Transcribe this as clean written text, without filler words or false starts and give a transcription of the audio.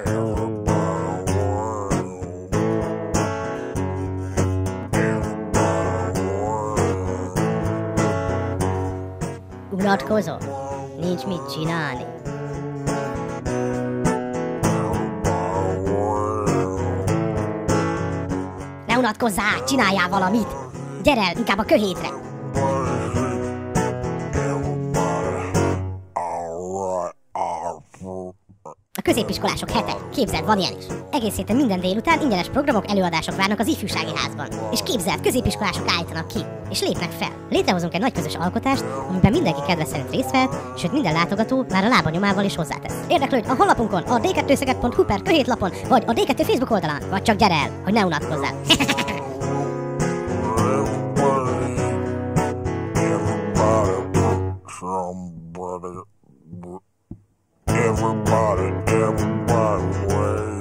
Unatkozol? Nincs mit csinálni. Ne unatkozzál, csináljál valamit! Gyere el, inkább a köhétre! A középiskolások hete. Képzeld, van ilyen is. Egész héten minden délután ingyenes programok, előadások várnak az ifjúsági házban. És képzeld, középiskolások állítanak ki, és lépnek fel. Létrehozunk egy nagy közös alkotást, amiben mindenki kedve szerint részt vehet, sőt minden látogató már a lábanyomával is hozzátesz. Érdeklődj a honlapunkon, a d2szöget.hu/köhétlapon, vagy a D2 Facebook oldalán, vagy csak gyere el, hogy ne unatkozzál. Everybody, everybody,